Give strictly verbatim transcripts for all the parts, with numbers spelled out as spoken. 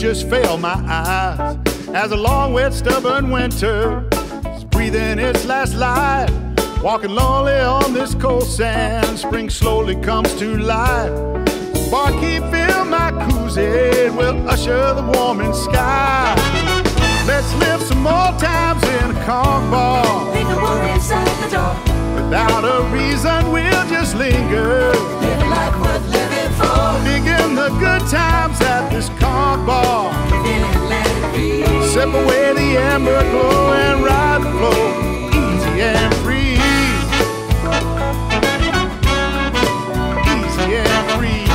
just fail my eyes as a long, wet, stubborn winter is breathing its last life. Walking lonely on this cold sand, spring slowly comes to life. Barkeep, fill my cruising, we'll usher the warming sky. Let's live some more times in a Conch Bar. Leave the worries at the door. Without a reason, we'll just linger. Live a life worth living for. Digging the good times at this Conch Bar. Live in and let it be. Sip away the amber glow and ride the flow, easy and free. Easy and free.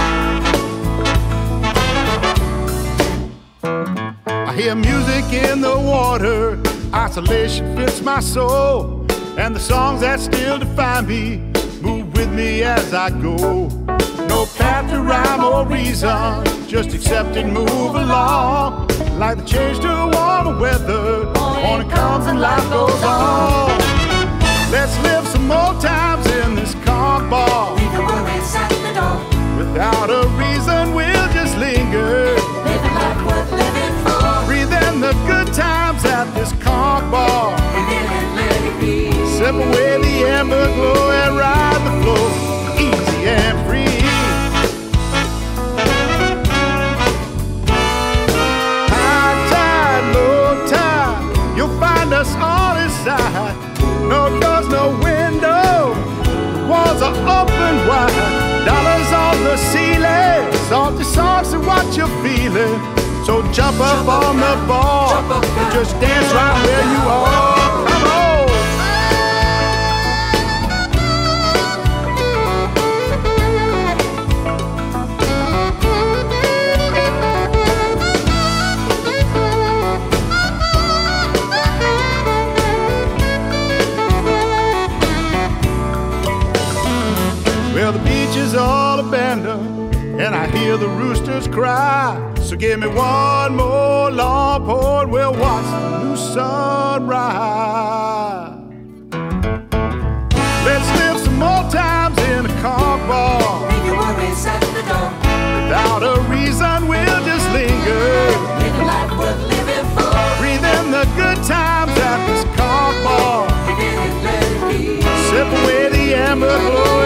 I hear music in the water, isolation fits my soul, and the songs that still define me move with me as I go. No path to rhyme or reason, just accept and move along. Like the change to warmer weather, morning comes and life goes on. Let's live some more times in this Conch Bar. Leave the worries at the door. Without a reason, we'll just linger. Live a life worth living for. Breathe in the good times at this Conch Bar. Live in and let it be. Sip away the amber glow and ride the flow, easy and free. High tide, low tide, you'll find us all inside. No doors, no window, walls are open wide. Dollars on the ceiling, salty songs and what you're feeling. So jump up Jump on up the now. bar, Jump up now. just dance right where you are. Come on. Well, the beach is all abandoned, and I hear the roosters cry. So give me one more long pour, and we'll watch the new sunrise. Let's live some more times in a Conch Bar. Leave your worries at the door. Without a reason, we'll just linger. Live a life worth living for. Breathe in the good times at this Conch Bar. Live in and let it be. Sip away the amber glow